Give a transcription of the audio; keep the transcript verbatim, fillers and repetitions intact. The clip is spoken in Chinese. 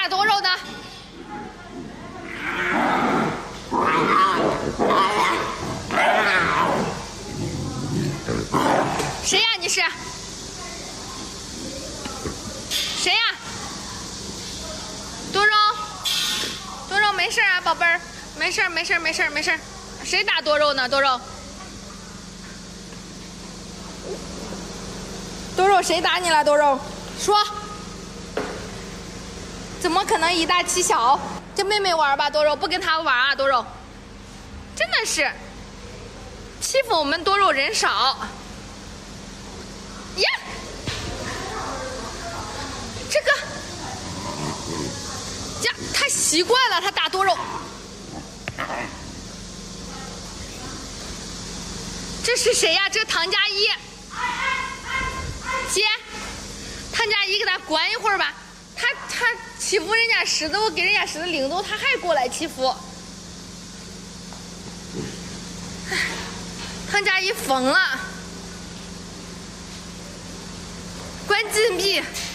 多肉呢？谁呀？你是？谁呀？多肉，多肉没事啊，宝贝儿，没事没事没事没事。谁打多肉呢？多肉，多肉谁打你了？多肉，说。怎么可能以大欺小？跟妹妹玩吧，多肉，不跟她玩啊，多肉。真的是欺负我们多肉人少。呀，这个呀，他习惯了，他打多肉。这是谁呀？这唐佳怡。姐，唐佳怡，给他关一会儿吧。他他欺负人家狮子，我给人家狮子领走，他还过来欺负。唐佳怡疯了，关禁闭。